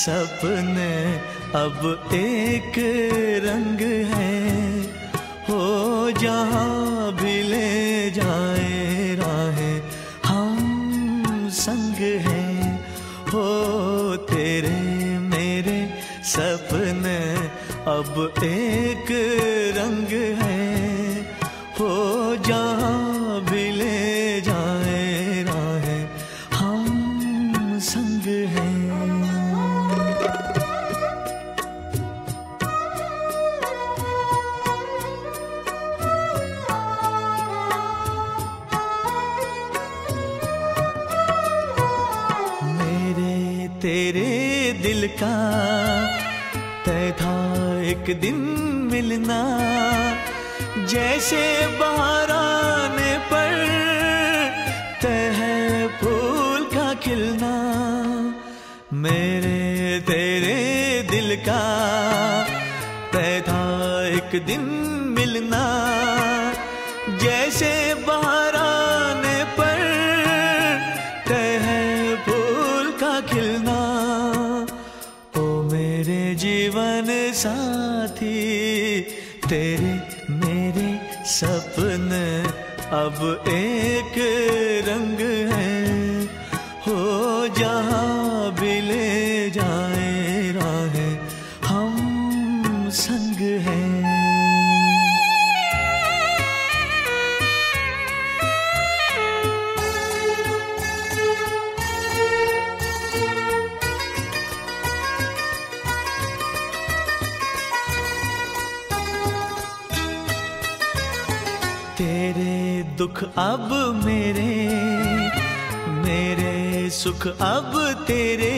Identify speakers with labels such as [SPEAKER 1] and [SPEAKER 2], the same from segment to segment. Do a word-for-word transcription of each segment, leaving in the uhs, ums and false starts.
[SPEAKER 1] सपने अब एक रंग है, हो जहाँ भी ले जाए राहें हम संग हैं। हो तेरे मेरे सपने अब एक रंग है, हो जहाँ भी ले जाए राहें हम संग हैं। तेरे दिल का तय था एक दिन मिलना, जैसे बाहर आने पर तय है फूल का खिलना। मेरे तेरे दिल का तय था एक दिन मिलना, जैसे बाहर आने पर तय है फूल का खिलना। ओ मेरे जीवन साथी तेरे मेरे सपने अब एक रंग है, हो जहाँ भी ले जाए राहें हम संग हैं। तेरे दुख अब मेरे, मेरे सुख अब तेरे,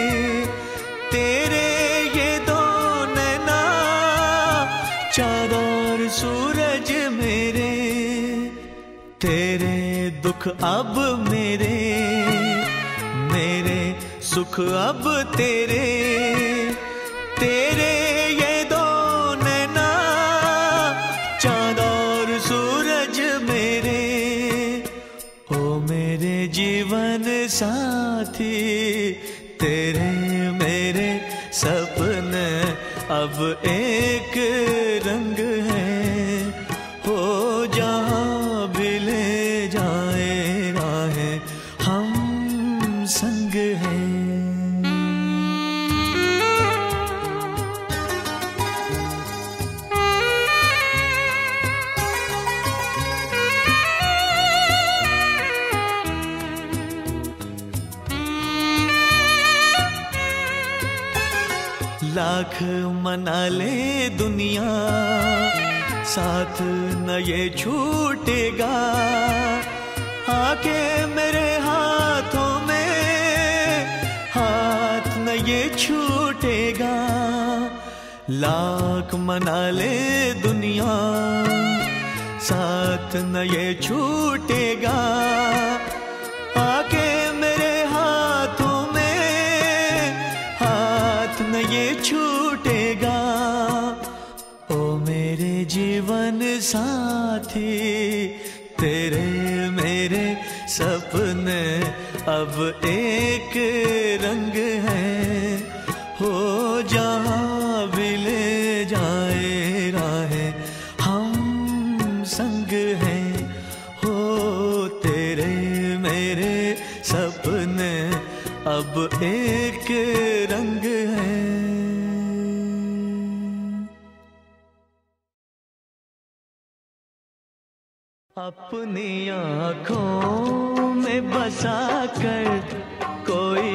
[SPEAKER 1] तेरे ये दो नैना चाँद और सूरज मेरे। तेरे दुख अब मेरे, मेरे सुख अब तेरे, तेरे ये दो नैना चाँद और सूरज मेरे। ओ मेरे जीवन साथी तेरे मेरे सपने अब एक रंग है, हो जहाँ भी ले जाए राहें हम संग हैं। लाख मना ले दुनिया साथ न ये छूटेगा, आके मेरे हाथों में हाथ न ये छूटेगा। लाख मना ले दुनिया साथ न ये छूटेगा, आके मेरे हाथों में हाथ न ये छूटेगा। ओ मेरे जीवन साथी तेरे मेरे सपने अब एक रंग है, हो जहाँ भी ले जाए राहें हम संग हैं। हो तेरे मेरे सपने अब एक रंग है। अपनी आँखों में बसा कर कोई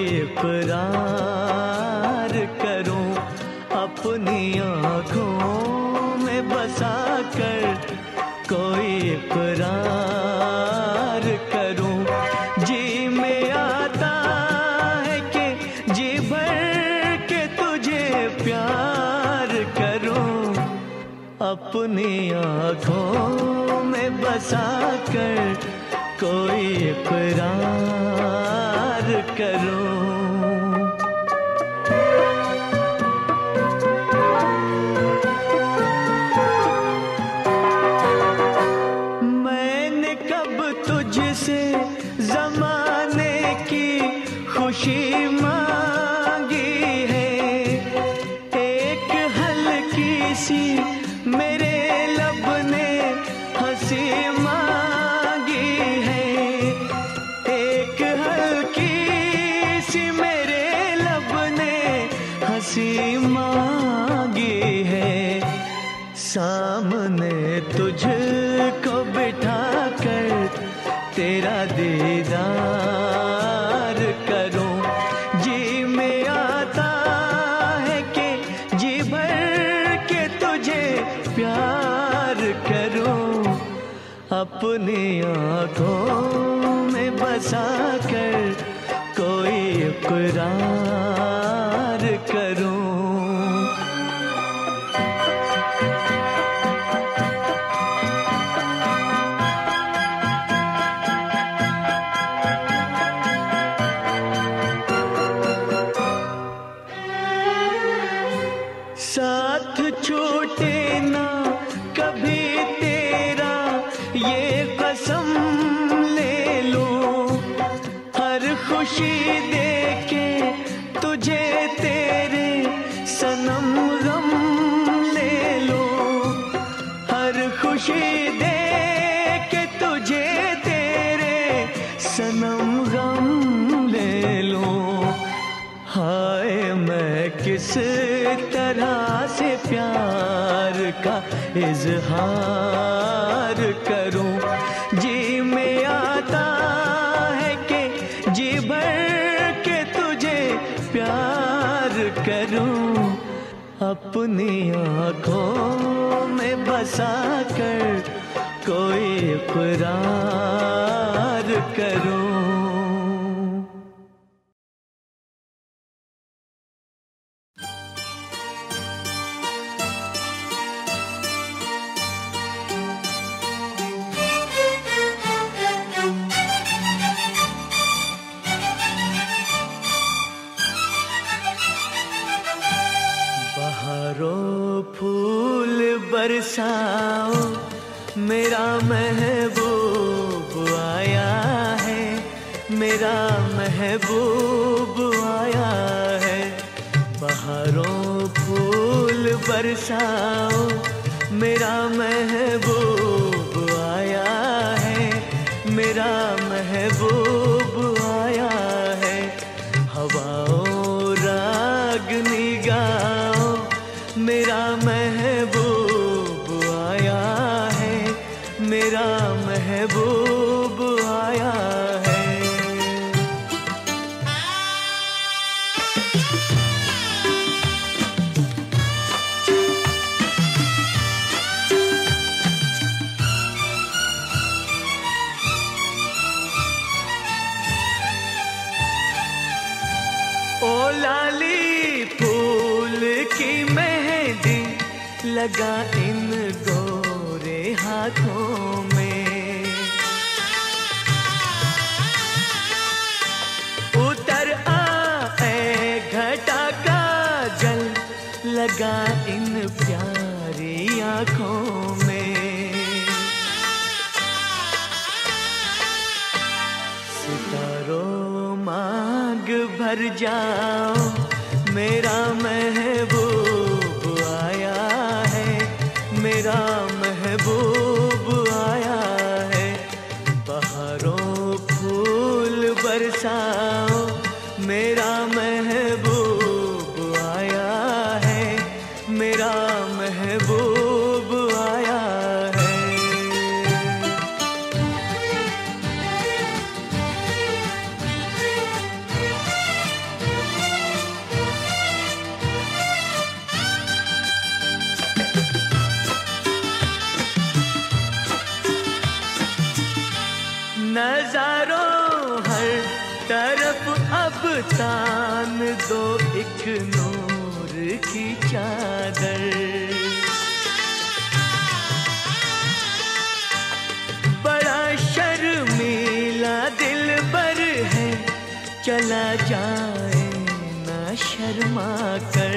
[SPEAKER 1] इकरार करूं, अपनी आँखों में बसा कर कोई इकरार करूं। जी में आता है कि जी भर के तुझे प्यार करूं, अपनी आँखों में बसा कर कोई इकरार करूं। मैंने कब तुझसे ज़माने की खुशी मांगी है, हंसी मांगी है, एक हल्की सी मेरे लब ने हंसी मांगी है। सामने तुझको बिठा कर तेरा दीदार करूं, जी में आता है कि जी भर के तुझे प्यार करूं, अपनी आंखों में बसा कर कोई इकरार करूं। साथ छूटे ना कभी तेरा ये कसम ले लूं, हर खुशी देके तुझे तेरे सनम गम ले लूं, हर खुशी देके तुझे तेरे सनम गम ले लूं। हाय मैं किस तरह से प्यार का इजहार करूं, जी में आता है कि जी भर के तुझे प्यार करूं, अपनी आंखों में बसा कर कोई इकरार करूं। फूल बरसाओ मेरा महबूब आया है, मेरा महबूब आया है। बहारों फूल बरसाओ मेरा महबूब आया है, मेरा महबूब आया है। हवाओं रागनी गाओ मेरा महबूब आया है, मेरा महबूब आया है। ओ लाली फूल की मेहंदी लगा इन गोरे हाथों में, उतर आए घटा का जल लगा इन प्यारी आँखों में। सितारों मांग भर जाओ मेरा महबूब आया है, मेरा महबूब आया है। बहारों फूल बरसाओ मेरा महबूब आया है, मेरा महबूब आया है। नजारों हर तरफ अब तान दो एक नूर की चादर, बड़ा शर्मीला दिलबर है चला जाए ना शर्मा कर।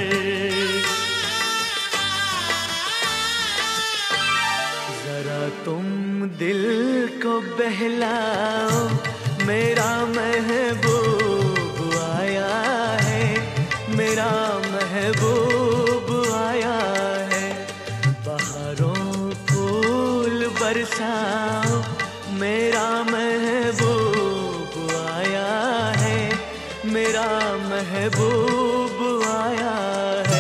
[SPEAKER 1] जरा तुम दिल को बहलाओ मेरा महबूब आया है, मेरा महबूब आया है। बहारों फूल बरसाओ, मेरा महबूब आया है, मेरा महबूब आया है।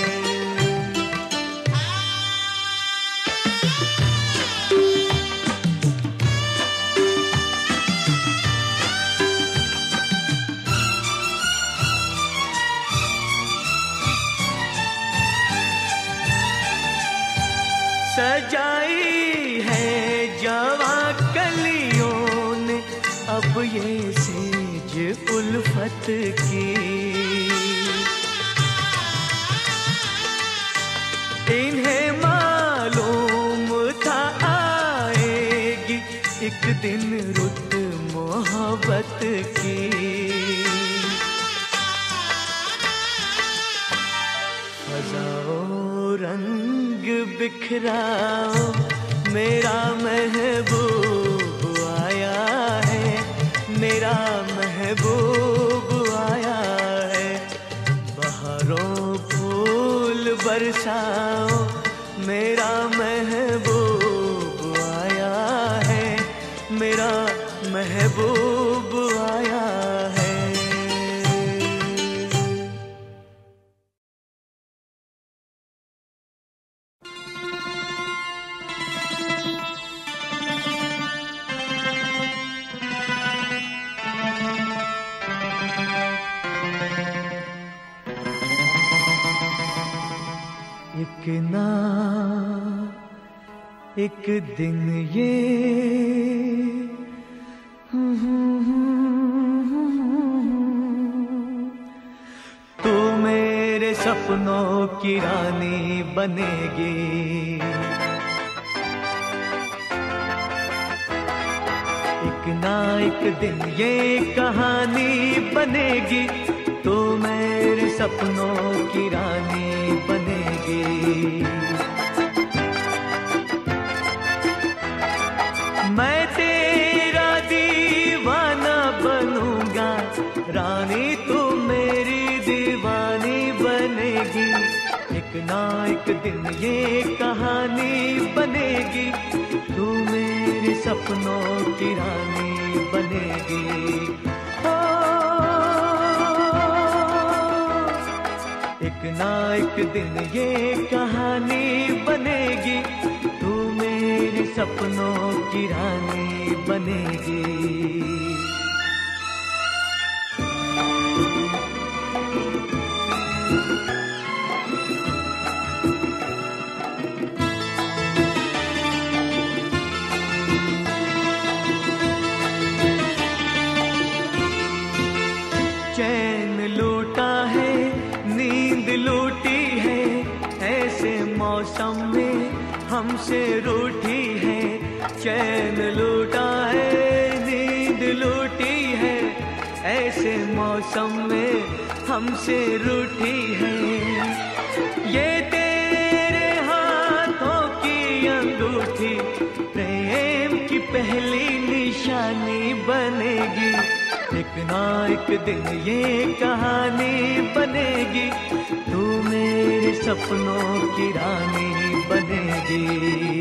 [SPEAKER 1] सजाई है जवां कलियों ने अब ये सेज उल्फत की, इन्हें मालूम था आएगी एक दिन रुत मोहब्बत की। फजाओ रंग बिखराओ, मेरा महबूब आया है, मेरा महबूब आया है। बहारों फूल बरसाओ, मेरा महबूब आया है, मेरा महबूब आया है। एक ना एक दिन ये तू मेरे सपनों की रानी बनेगी। एक ना एक दिन ये कहानी बनेगी, तू मेरे सपनों की रानी बनेगी। मैं तेरा दीवाना बनूंगा, रानी तू मेरी दीवानी बनेगी। एक ना एक दिन ये कहानी बनेगी, तू मेरे सपनों की रानी बनेगी। एक ना एक दिन ये कहानी बनेगी, तू मेरे सपनों की रानी बनेगी। चैन लूटा है, नींद लूटी है, ऐसे मौसम में हमसे रूठी है। चैन लूटा है, नींद लूटी है, ऐसे मौसम में हमसे रूठी है। ये तेरे हाथों की अंगूठी प्रेम की पहली निशानी बनेगी। एक ना एक दिन ये कहानी बनेगी, तू मेरे सपनों की रानी बनेगी।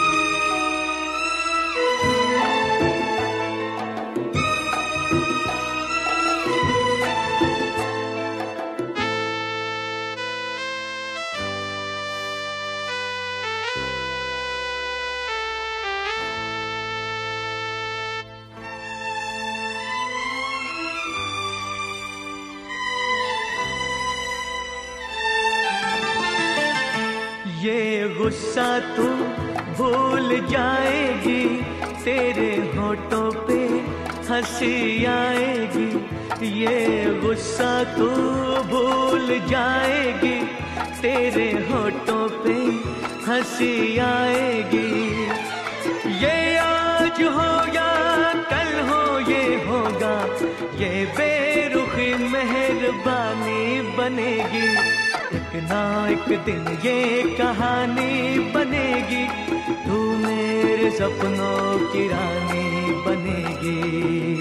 [SPEAKER 1] ये गुस्सा तू भूल जाएगी, तेरे होठों पे हंसी आएगी। ये गुस्सा तू भूल जाएगी, तेरे होठों पे हंसी आएगी। ये आज हो या कल हो ये होगा, ये बेरुखी मेहरबानी बनेगी। एक ना एक दिन ये कहानी बनेगी, तू मेरे सपनों की रानी बनेगी।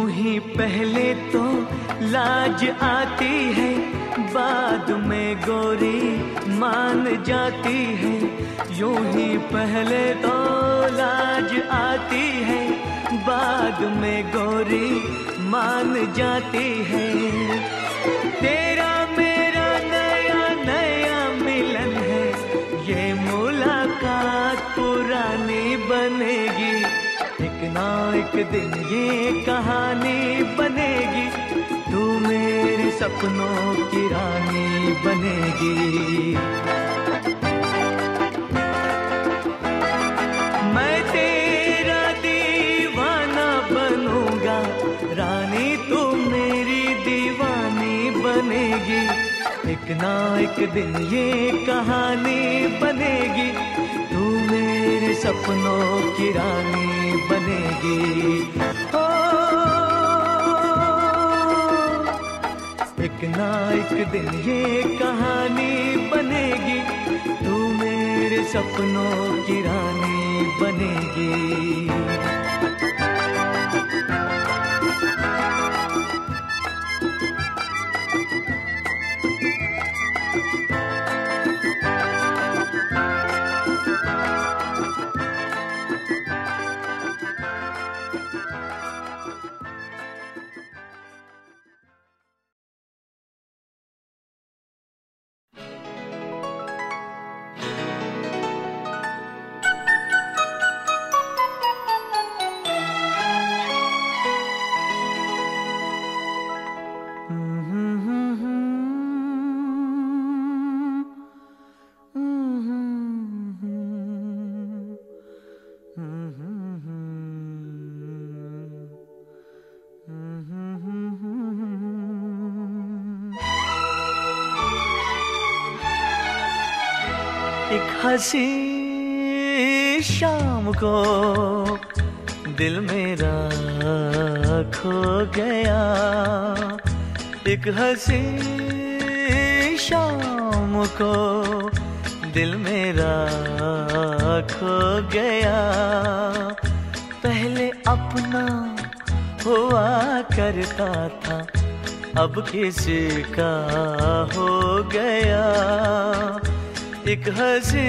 [SPEAKER 1] यूं ही पहले तो लाज आती है, बाद में गोरी मान जाती है। यूं ही पहले तो लाज आती है, बाद में गोरी मान जाती है। तेरा मेरा नया नया मिलन है, ये मुलाकात पुरानी बनेगी। एक ना एक दिन ये कहानी बनेगी, तू मेरे सपनों की रानी बनेगी। मैं तेरा दीवाना बनूंगा, रानी तू मेरी दीवानी बनेगी। एक ना एक दिन ये कहानी बनेगी, तू मेरे सपनों की रानी बनेगी। ओ, एक ना एक दिन ये कहानी बनेगी, तू मेरे सपनों की रानी बनेगी। एक हंसी शाम को दिल मेरा खो गया। एक हंसी शाम को दिल मेरा खो गया। पहले अपना हुआ करता था, अब किसी का हो गया। एक हंसी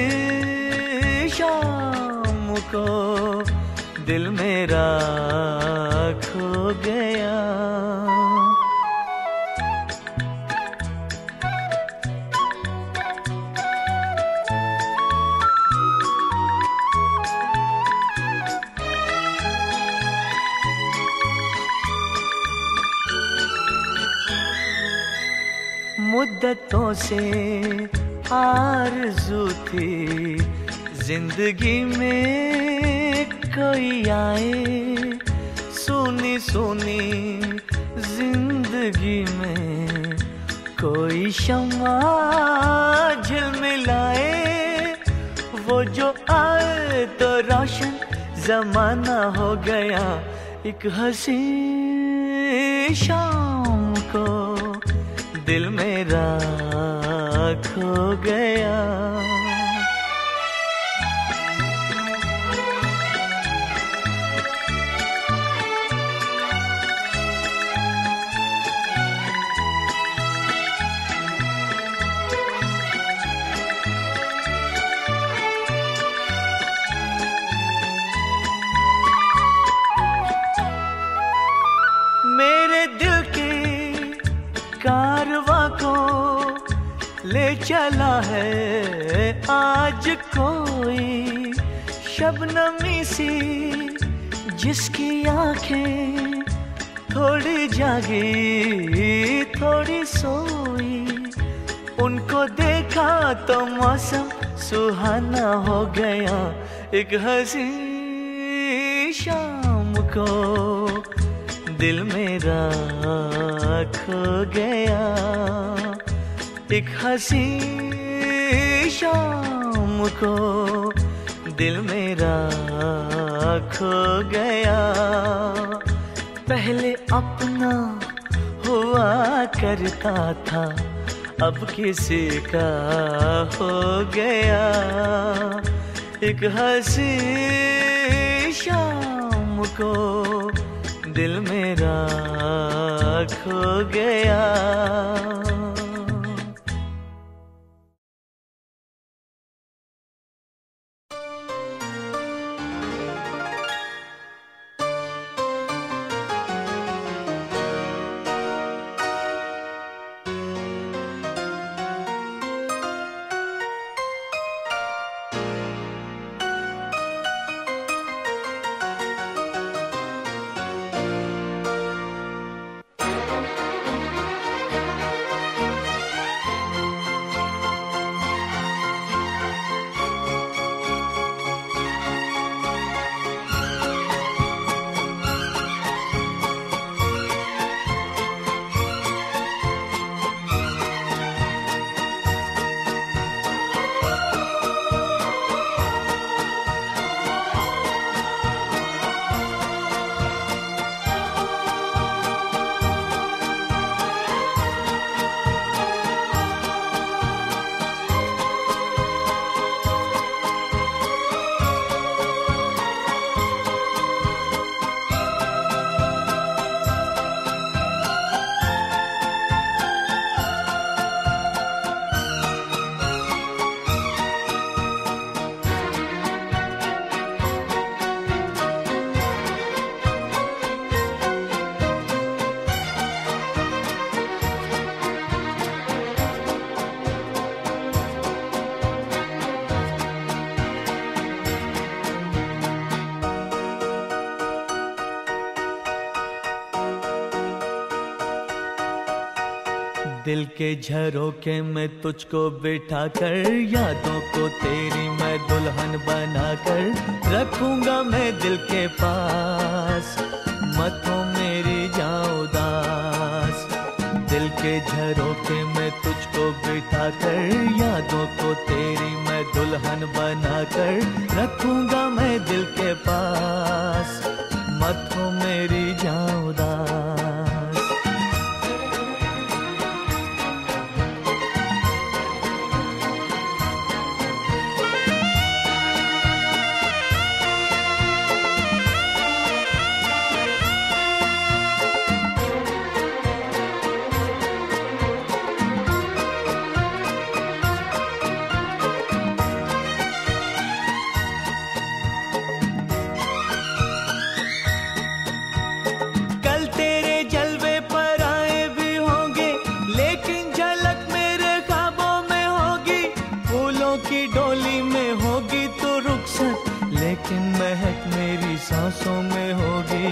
[SPEAKER 1] शाम को दिल मेरा खो गया। मुद्दतों से आरज़ू थी जिंदगी में कोई आए। सुनी सुनी जिंदगी में कोई शम्मा झिलमिलाए। वो जो आए तो रोशन जमाना हो गया। एक हंसी शाम को दिल मेरा खो गया। मेरे दिल के कारवां को ले चला है आज कोई। शबनमी सी जिसकी आंखें थोड़ी जागी थोड़ी सोई। उनको देखा तो मौसम सुहाना हो गया। एक हंसी शाम को दिल मेरा खो गया। एक हंसी शाम को दिल मेरा खो गया। पहले अपना हुआ करता था, अब किसी का हो गया। एक हंसी शाम को दिल मेरा खो गया। दिल के झरोखे में तुझको बिठा कर, यादों को तेरी मैं दुल्हन बना कर रखूंगा मैं दिल के पास, मत हो मेरी जान उदास। दिल के झरोखे में तुझको बिठा कर, यादों को तेरी मैं दुल्हन बना कर रखूंगा मैं दिल के पास, मत हो मेरी जान उदास। लेकिन महक मेरी सांसों में होगी।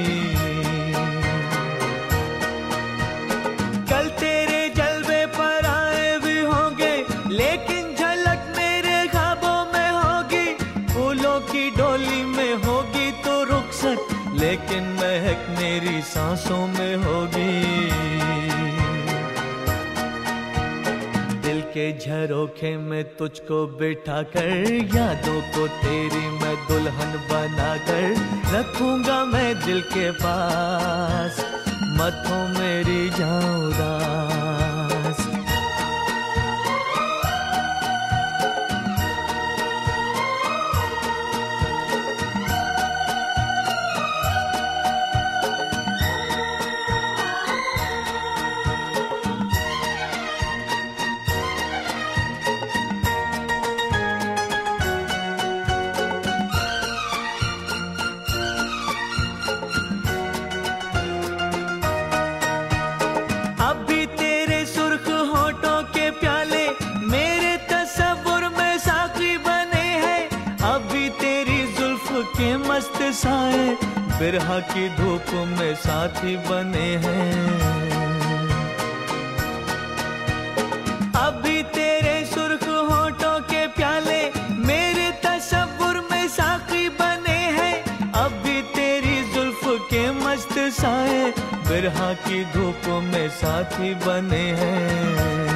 [SPEAKER 1] कल तेरे जलवे पर आए भी होंगे, लेकिन झलक मेरे ख्वाबों में होगी। फूलों की डोली में होगी तो रुखसत, लेकिन महक मेरी सांसों में होगी। दिल के झरोखे में तुझको बिठा कर, यादों को तेरी मैं दुल्हन बना कर रखूंगा मैं दिल के पास, मत हो मेरी जान उदास। मस्त साए बिरहा की धूप में साथी बने हैं। अभी तेरे सुर्ख होठों के प्याले मेरे तसव्वुर में साकी बने हैं। अभी तेरी जुल्फ के मस्त साए बिरहा की धूप में साथी बने हैं।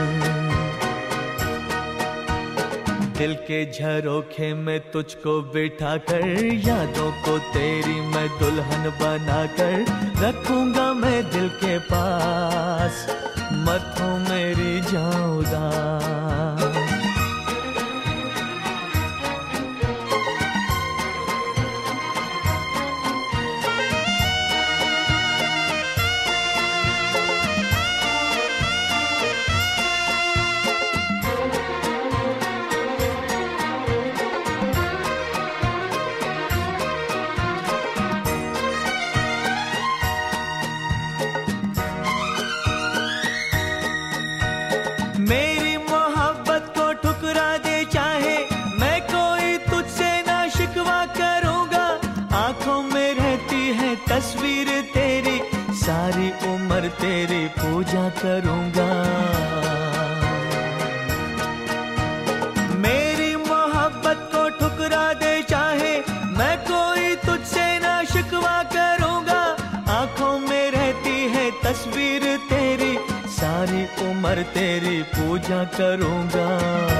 [SPEAKER 1] दिल के झरोखे में तुझको बिठा कर, यादों को तेरी मैं दुल्हन बना कर रखूंगा मैं दिल के पास, मत हो मेरी जान उदास। तेरी पूजा करूंगा। मेरी मोहब्बत को ठुकरा दे चाहे, मैं कोई तुझसे ना शिकवा करूंगा। आंखों में रहती है तस्वीर तेरी, सारी उम्र तेरी पूजा करूंगा।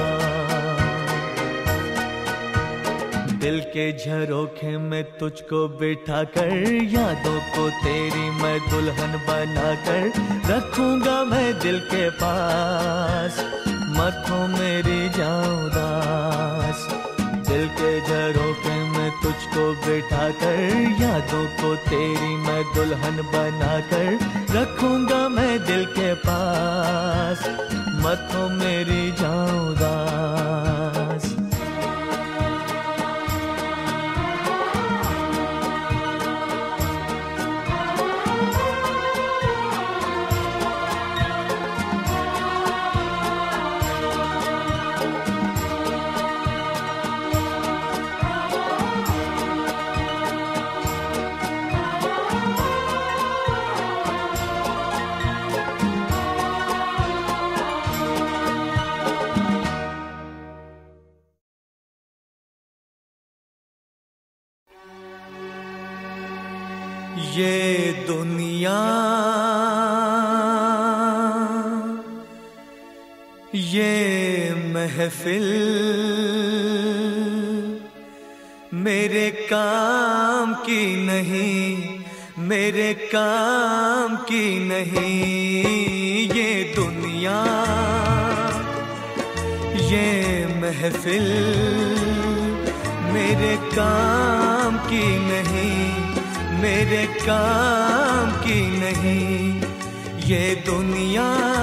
[SPEAKER 1] दिल के झरोखे में तुझको बिठा कर, यादों को तेरी मैं दुल्हन बना कर रखूंगा मैं दिल के पास, मत हो मेरी जाऊं उदास। दिल के झरोखे में तुझको बिठा कर, यादों को तेरी मैं दुल्हन बना कर रखूंगा मैं दिल के पास, मत हो मेरी जाऊं उदास। ये दुनिया ये महफिल मेरे काम की नहीं, मेरे काम की नहीं। ये दुनिया ये महफिल मेरे काम की नहीं, मेरे काम की नहीं। ये दुनिया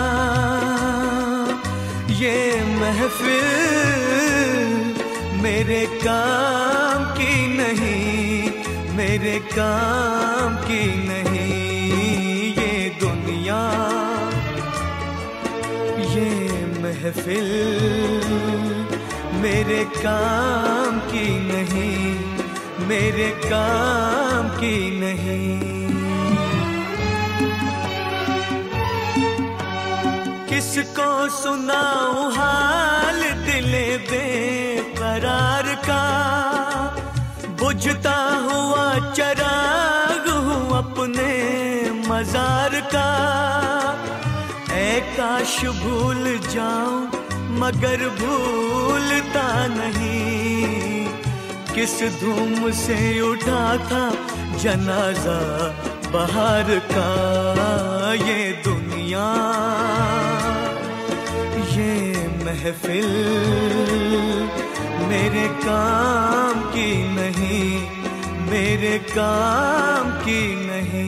[SPEAKER 1] ये महफिल मेरे काम की नहीं, मेरे काम की नहीं। ये दुनिया ये महफिल मेरे काम की नहीं, मेरे काम की नहीं। किसको सुनाऊं हाल दिले बेकरार का, बुझता हुआ चराग हूँ अपने मजार का। ऐ काश भूल जाऊं मगर भूलता नहीं, किस धूम से उठा था जनाजा बहार का। ये दुनिया ये महफिल मेरे काम की नहीं, मेरे काम की नहीं।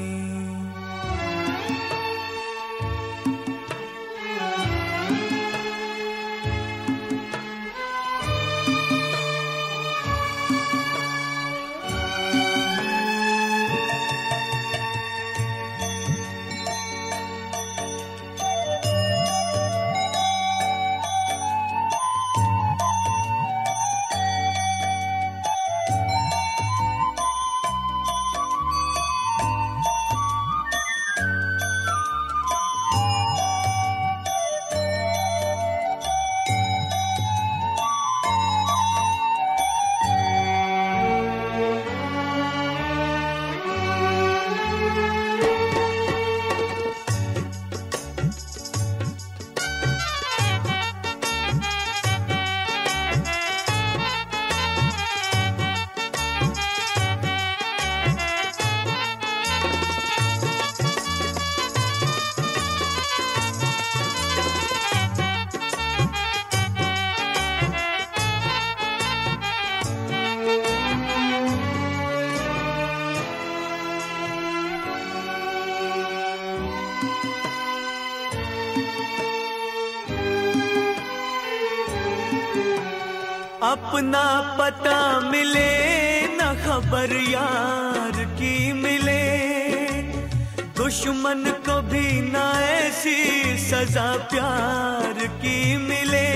[SPEAKER 1] अपना पता मिले न खबर यार की मिले, दुश्मन को भी ना ऐसी सजा प्यार की मिले।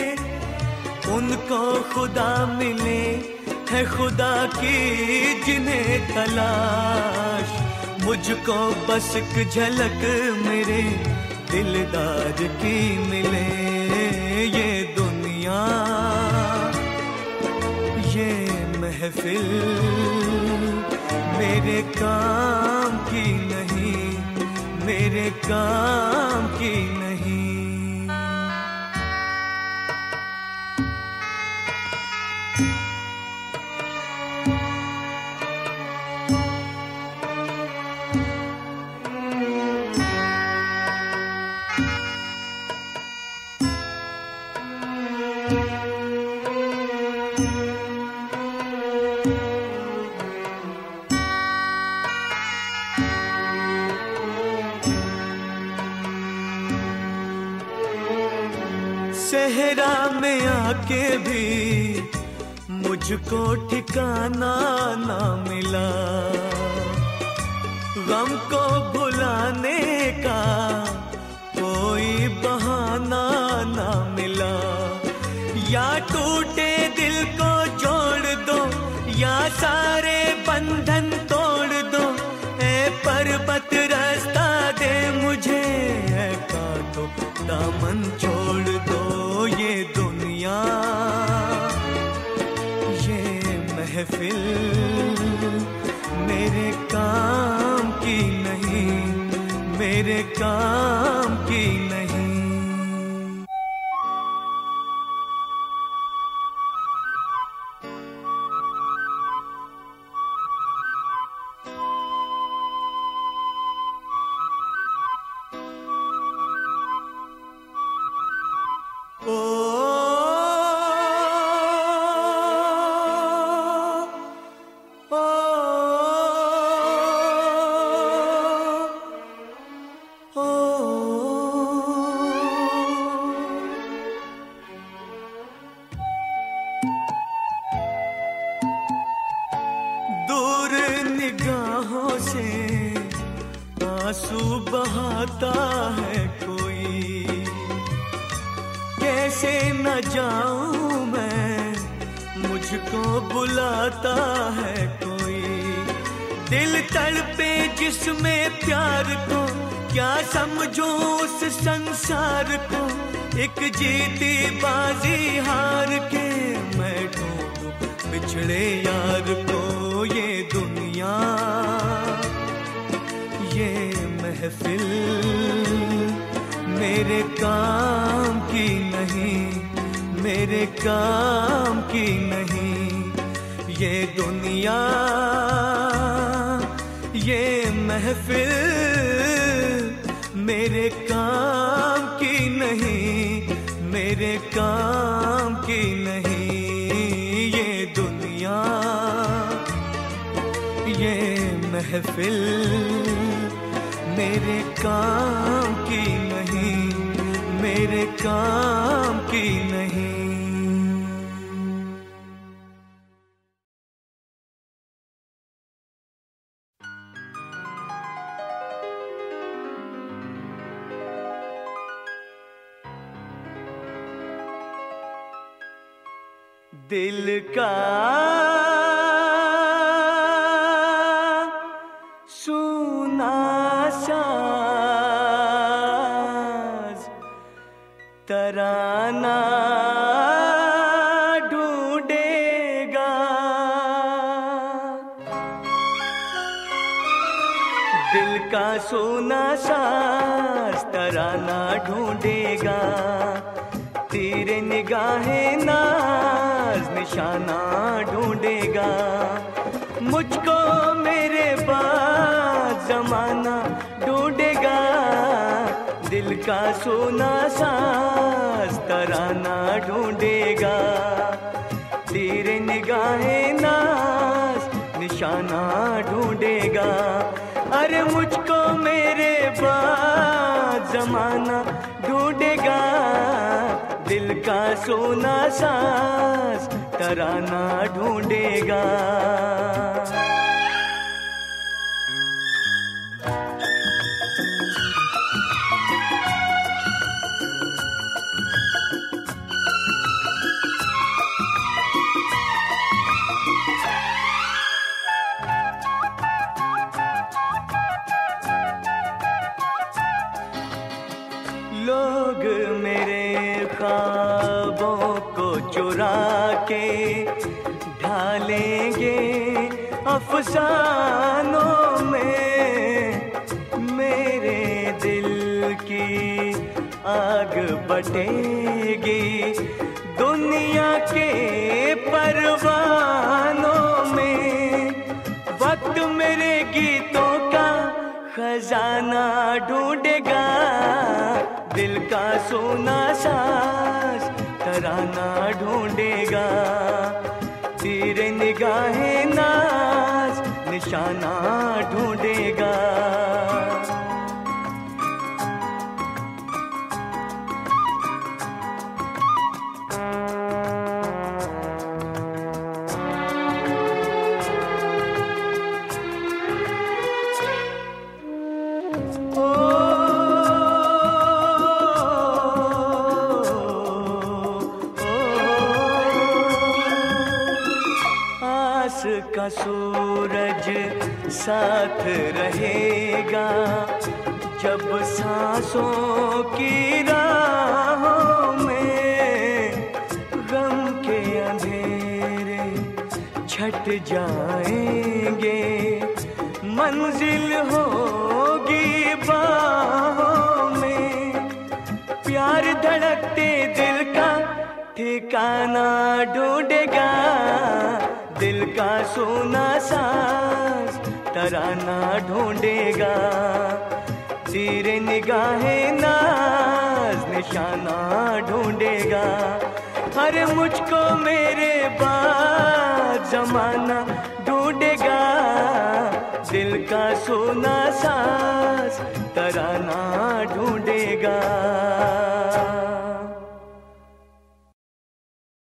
[SPEAKER 1] उनको खुदा मिले है खुदा की जिन्हें तलाश, मुझको बस एक झलक मेरे दिलदार की मिले। ये दुनिया ये महफिल मेरे काम की नहीं, मेरे काम की नहीं। सहरा में आके भी मुझको ठिकाना ना मिला, गम को भुलाने का कोई बहाना ना मिला। या टूटे दिल को जोड़ दो या सारे बंधन तोड़ दो, ए पर्वत रास्ता दे मुझे, है काटो दामन छोड़ दो। ये दुनिया ये महफिल मेरे काम की नहीं, मेरे काम की नहीं। दूर निगाहों से आंसू बहाता है कोई, कैसे न जाऊं मैं, मुझको बुलाता है कोई। दिल तड़पे जिसमें प्यार को, क्या समझूं उस संसार को। एक जीती बाजी हार के मैं ढूंढूं बिछड़े यार को। ये दुनिया ये महफिल मेरे काम की नहीं, मेरे काम की नहीं। ये दुनिया ये महफिल मेरे काम की नहीं, मेरे काम की नहीं। ये दुनिया ये महफिल मेरे काम की नहीं, मेरे काम की नहीं। दिल का सुना साज तराना ढूंढेगा, दिल का सुना साज तराना ढूंढेगा। तेरे निगाहें नाज निशाना ढूंढेगा, मुझको मेरे बाद जमाना ढूंढेगा। दिल का सोना साज तराना ढूंढेगा, तेरे निगाहें नाज निशाना ढूंढेगा। अरे मुझको मेरे बाद जमाना ढूंढेगा, दिल का सोना साज तराना ढूंढेगा। लोग मेरे ख्वाबों को चुरा के ढालेंगे अफसानों में, मेरे दिल की आग बटेगी दुनिया के परवानों में। वक्त मेरे गीतों का खजाना ढूंढेगा, दिल का सोना साज तराना ढूंढेगा। तेरे निगाहें नाज निशाना ढूंढेगा। का सूरज साथ रहेगा जब सांसों की राहों में गम के अंधेरे छट जाएंगे, मंजिल होगी बाहों में। प्यार धड़कते दिल का ठिकाना ढूंढेगा, दिल का सोना साज तराना ढूंढेगा। तेरे निगाहें नाज निशाना ढूंढेगा। अरे मुझको मेरे बाद जमाना ढूंढेगा, दिल का सोना साज तराना ढूंढेगा।